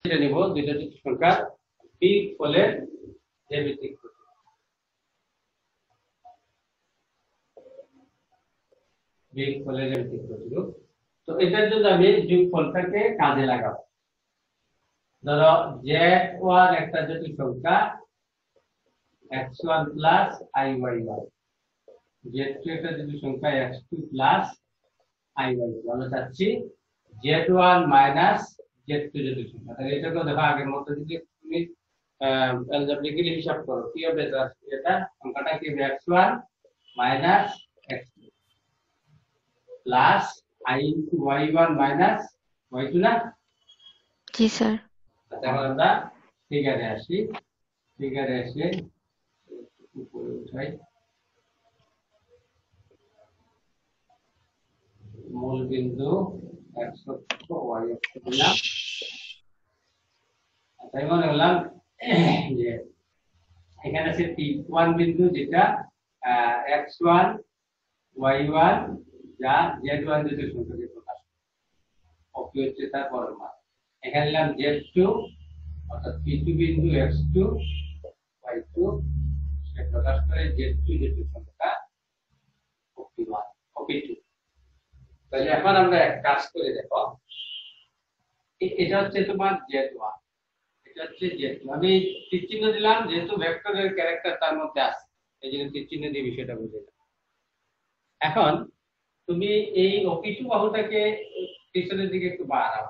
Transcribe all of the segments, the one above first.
এটা নিব দুইটা জটিল সংখ্যার বিয়োগফলের জ্যামিতিক প্রতীক। বিয়োগফলের জ্যামিতিক প্রতীক। তো এটার জন্য আমি যোগফলটাকে কাজে লাগাবো। ধরো z1 একটা জটিল সংখ্যা x1 প্লাস iy1, z2 একটা জটিল সংখ্যা x2 প্লাস iy2। আমরা চাচ্ছি z1 মাইনাস z2 জটিল সংখ্যা। তাহলে এটাকে দেখো আগের মতো যদি তুমি অ্যালজেব্রিক্যালি হিসাব করো কি হবে, এটা সংখ্যাটা কি হবে x1 minus x2 plus i into y1 minus y2 না? জি স্যার। তাহলে আমরা ফিগারে আসি, ফিগারে এসে উপরে উঠাই, মূল বিন্দু x অক্ষ y অক্ষ দিলাম। তাই মনে করলাম যে এখানে আছে P1 বিন্দু যেটা x1 y1 যা z1 জটিল সংখ্যাকে প্রকাশ করে, অপি হচ্ছে তার পরের মান। এখানে নিলাম z2 অর্থাৎ P2 বিন্দু x2 y2 সে প্রকাশ করে z2 জটিল সংখ্যা অপি1 অপি2। তাহলে এখন আমরা এক কাজ করে দেখো, এটা হচ্ছে তোমার z1, এটা হচ্ছে z2। আমি তীর চিহ্ন দিলাম যেহেতু ভেক্টরের ক্যারেক্টার তার মধ্যে আছে, এই জন্য তীর চিহ্ন দিয়ে বিষয়টা বুঝাইলাম। এখন তুমি এই অপি2 বাহুটাকে পিছনের দিকে একটু বাড়াও,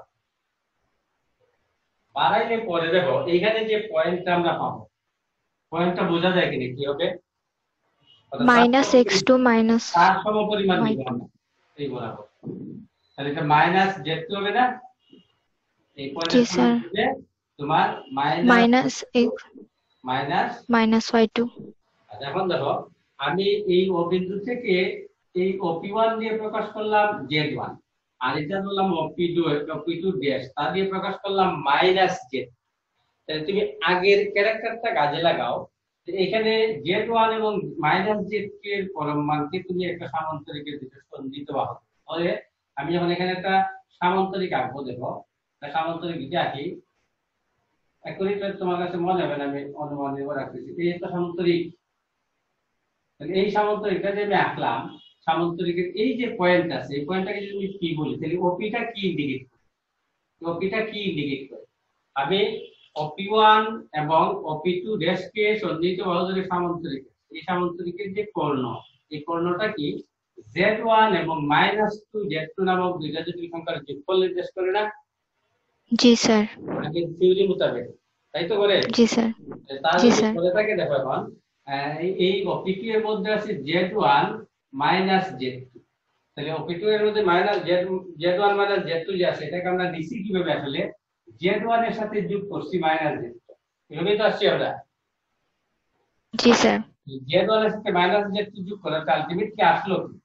বাড়াইলে পরে দেখো এইখানে যে পয়েন্টটা আমরা পাবো, পয়েন্টটা বোঝা যায় কিনা কি হবে, মাইনাস x2 মাইনাস তার সমপরিমাণ নিব আমরা এই বরাবর। তাহলে এটা মাইনাস z2 হবে না? এই পয়েন্টের সমান হবে তোমার minus x minus minus y2। আচ্ছা এখন দেখো আমি এই ও বিন্দু থেকে এই OP1 দিয়ে প্রকাশ করলাম z1, আর এটা বললাম OP2 ড্যাশ, তা দিয়ে প্রকাশ করলাম মাইনাস z। তাহলে তুমি আগের ক্যারেক্টারটা কাজে লাগাও, এখানে z1 এবং মাইনাস z2 এর পরম মানকে তুমি একটা সামান্তরিকের ভিতরে সন্নিহিত বাহু। তাহলে আমি যখন এখানে একটা সামান্তরিক আঁকবো, দেখো একটা সামান্তরিক যদি আঁকি, এখন এটা তোমার কাছে মনে হবে না আমি অনুমান নিব রাখতেছি, এই একটা সামান্তরিক। এই সামান্তরিকটা যে আমি আঁকলাম, সামান্তরিকের এই যে পয়েন্ট আছে, এই পয়েন্টটাকে যদি আমি কি বলি, তাহলে ওপিটা কি ইন্ডিকেট করে, ওপিটা কি ইন্ডিকেট করে? আমি OP1 এবং OP2 ড্যাশকে সন্নিহিত বাহু ধরে সামান্তরিক, এই সামান্তরিকের যে কর্ণ, এই কর্ণটা কি z1 এবং -2 z2 নামক দুইটা জটিল সংখ্যার যোগফল নির্দেশ করে না? জি স্যার। আগে থিওরি মোতাবেক তাই তো করে? জি স্যার। তার জি যদি স্যার। বলে থাকে দেখো এখন এই OP2 এর মধ্যে আছে z1 মাইনাস z2, তাহলে OP2 এর মধ্যে মাইনাস z1 মাইনাস z2 যে আছে এটাকে আমরা নিচে কিভাবে আসলে z1 এর সাথে যোগ করছি মাইনাস z2, এভাবে তো আসছে আমরা। জি স্যার। z1 এর সাথে মাইনাস z2 যোগ করার আলটিমেট কি আসলো কি?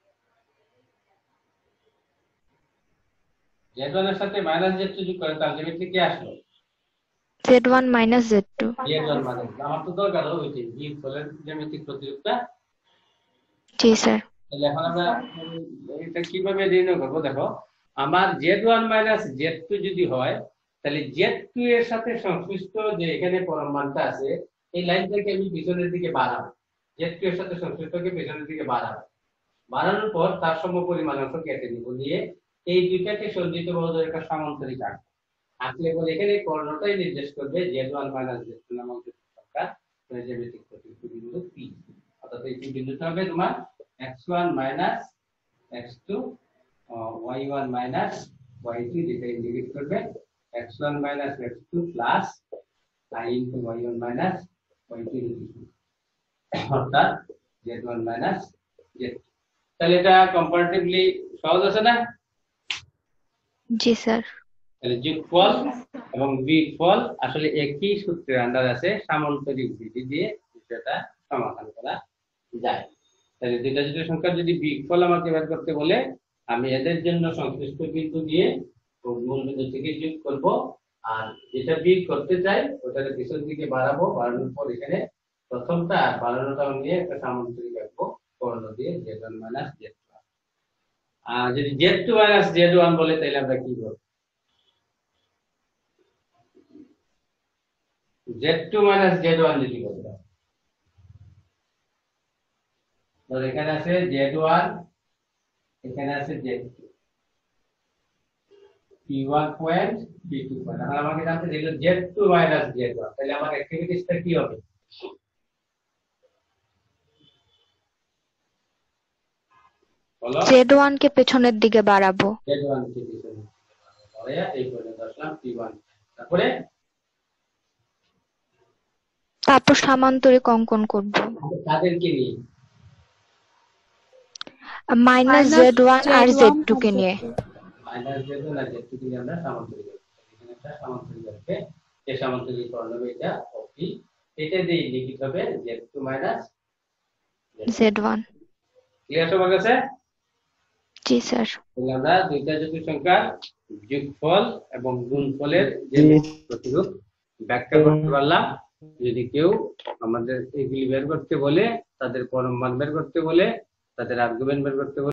z1 এর সাথে মাইনাস z2 যোগ করার আলটিমেটলি কি আসলো? z1 minus z2। z1 মানে আমার তো দরকার হইছে বিয়োগফলের জ্যামিতিক প্রতীকটা। জি স্যার। তাহলে এখন আমরা এটা কিভাবে নির্ণয় করব, দেখো আমার z1 মাইনাস z2 যদি হয়, তাহলে z2 এর সাথে সংশ্লিষ্ট যে এখানে পরম মানটা আছে এই লাইনটাকে আমি পিছনের দিকে বাড়াবো, z2 এর সাথে সংশ্লিষ্টকে পিছনের দিকে বাড়াবো, বাড়ানোর পর তার সমপরিমাণ অংশ কেটে নিব, নিয়ে এই দুইটাকে সজ্জিত বাহু ধরে একটা সামান্তরিক আঁকবো। আঁকলে পরে এখানে কর্ণটাই নির্দেশ করবে z1 মাইনাস z2 নামক যে সংখ্যা জ্যামিতিক প্রতীক বিন্দু P, অর্থাৎ এই বিন্দুটা হবে তোমার x1 minus x2 y1 minus y2, যেটা ইন্ডিকেট করবে x1 minus x2 plus i into y1 minus y2 অর্থাৎ z1 মাইনাস z2। তাহলে এটা কম্পারেটিভলি সহজ আছে না? জি স্যার। তাহলে যোগফল এবং বিয়োগফল আসলে একই সূত্রের আন্ডার আছে, সামান্তরিক বিধি দিয়ে বিষয়টা সমাধান করা যায়। তাহলে দুইটা জটিল সংখ্যার যদি বিয়োগফল আমাকে বের করতে বলে, আমি এদের জন্য সংশ্লিষ্ট বিন্দু দিয়ে মূল বিন্দু থেকে যোগ করব, আর যেটা বিয়োগ করতে চাই ওটাকে পিছন দিকে বাড়াবো, বাড়ানোর পর এখানে প্রথমটা আর বাড়ানোটা নিয়ে একটা সামান্তরিক আঁকবো কর্ণ দিয়ে z1 মাইনাস z2। আর যদি z2 মাইনাস z1 বলে তাহলে আমরা কি করব? Z2 মাইনাস Z1 যদি বলতে হয়। ধর এখানে আছে Z1, এখানে আছে Z2, P1 point, P2 point. এখন আমাকে জানতে দিল Z2 মাইনাস Z1, তাহলে আমার অ্যাক্টিভিটিসটা কি হবে? বলো। Z1 কে পেছনের দিকে বাড়াবো। Z1 কে পিছনে পরে এই পর্যন্ত আসলাম P1, তারপরে তারপর সামান্তরিক অঙ্কন করব। তাদেরকে নিয়ে মাইনাস Z1 আর Z2 কে নিয়ে। মাইনাস Z1 আর Z2 কে নিয়ে আমরা সামান্তরিক করব। এখানে একটা সামান্তরিক আছে, এই সামান্তরিকরণ হবে এটা OP, এটা দিয়ে লিখিত হবে Z2 মাইনাস Z1। ক্লিয়ার সবার কাছে? জি স্যার। তাহলে আমরা দুইটা জটিল সংখ্যার যোগফল এবং গুণফলের যে প্রতিরূপ ব্যাখ্যা করতে পারলাম। যদি কেউ আমাদের এগুলি বের করতে বলে, তাদের পরম মান বের করতে বলে, তাদের আর্গুমেন্ট বের করতে বলে,